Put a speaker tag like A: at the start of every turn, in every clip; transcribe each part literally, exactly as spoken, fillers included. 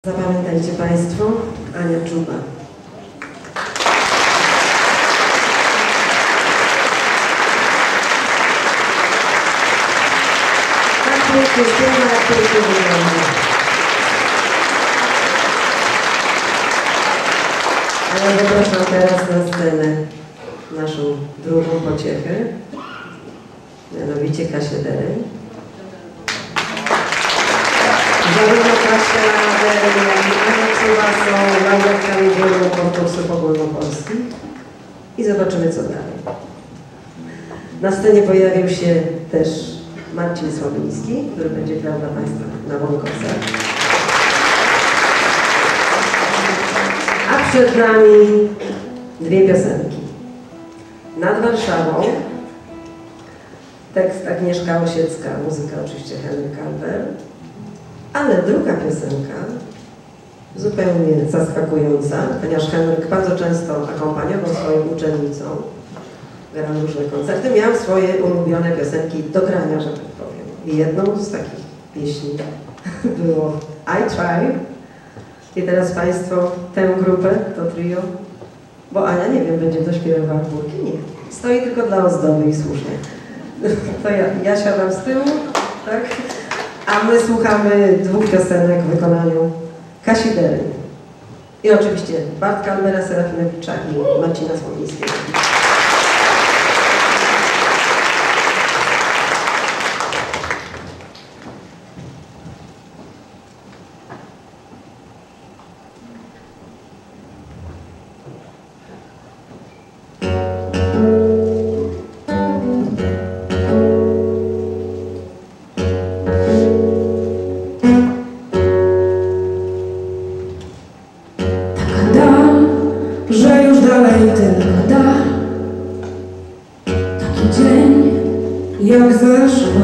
A: Zapamiętajcie Państwo, Ania Czuba. Tak pięknie śpiewa, jak pięknie wygląda. A ja zapraszam teraz na scenę naszą drugą pociechę, mianowicie Kasię Dereń. Zarówno Kasia Dereń, jak i Ania Czuba są laureatkami wielu konkursów ogólnopolskich i zobaczymy, co dalej. Na scenie pojawił się też Marcin Sławiński, który będzie grał dla Państwa na Łąkowcach. A przed nami dwie piosenki. Nad Warszawą tekst Agnieszka Osiecka, muzyka oczywiście Henryk Kalber. Ale druga piosenka, zupełnie zaskakująca, ponieważ Henryk bardzo często akompaniował swoją uczennicą, grał różne koncerty, miał swoje ulubione piosenki do grania, że tak powiem. I jedną z takich pieśni było I Try. I teraz Państwo tę grupę, to trio, bo Ania, nie wiem, będzie to śpiewała chórki? Nie. Stoi tylko dla ozdoby i słusznie. To ja, ja siadam z tyłu, tak? A my słuchamy dwóch piosenek w wykonaniu Kasi Dereń. I oczywiście Bartka Albera Serafimowicza i Marcina Sławińskiego.
B: Że już dalej tylko da. Taki dzień jak zeszła.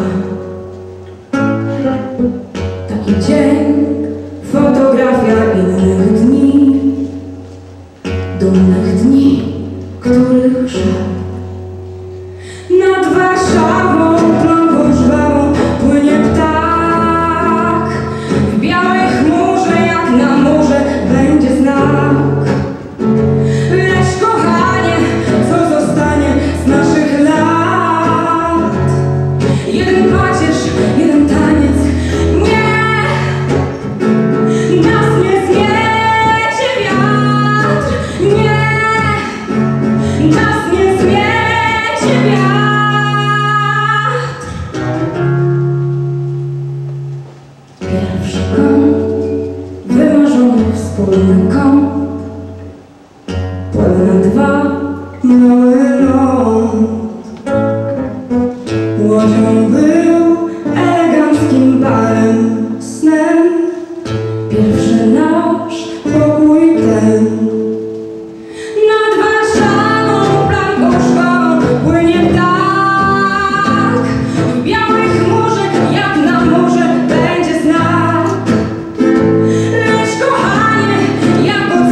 B: Taki dzień, fotografia innych dni, dumnych dni, których żal. Nad Warszawą, pląką żwawą płynie ptak. W białej chmurze, jak na morze, będzie znak. Wspólny kąt, płynę na dwa, mały ląd. Łodzią był eleganckim barem, snem. Pierwszy nasz pokój ten. Nad Warszawą, planką żwawą płynie ptak. W białej chmurze, jak na morze, będzie znak. Jak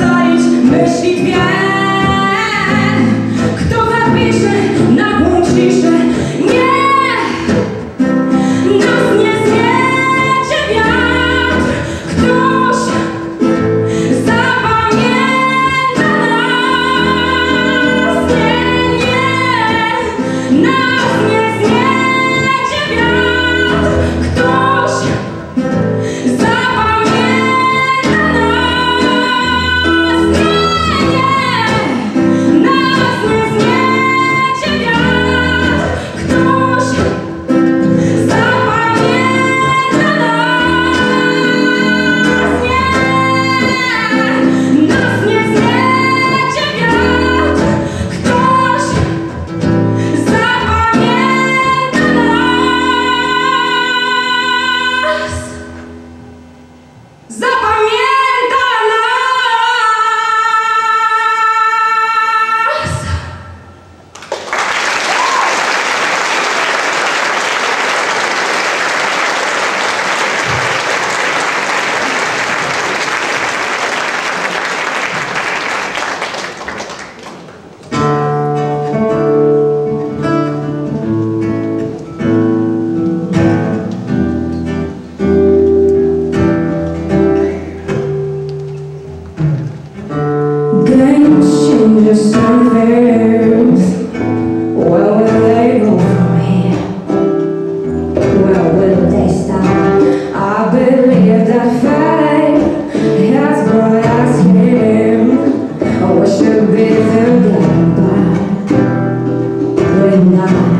B: just some fears. Where will they go from here? Where will they stop? I believe that fate has brought us here. Oh, we should be together, but not.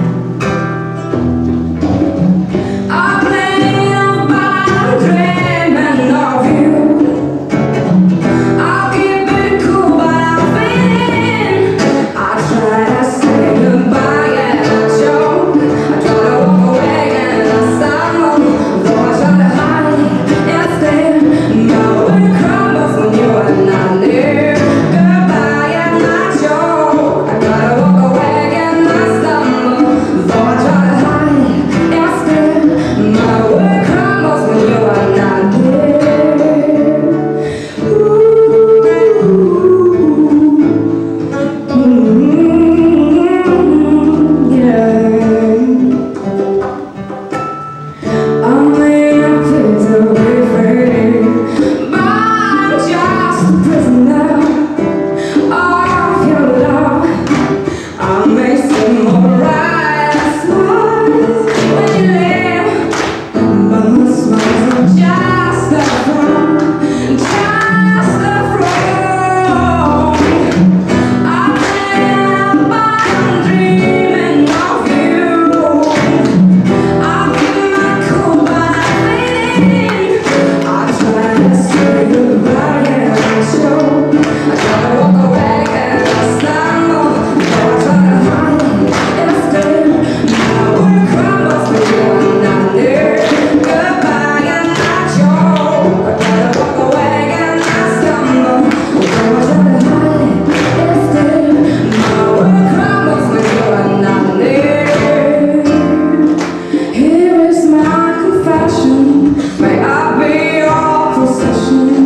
B: May I be your possession?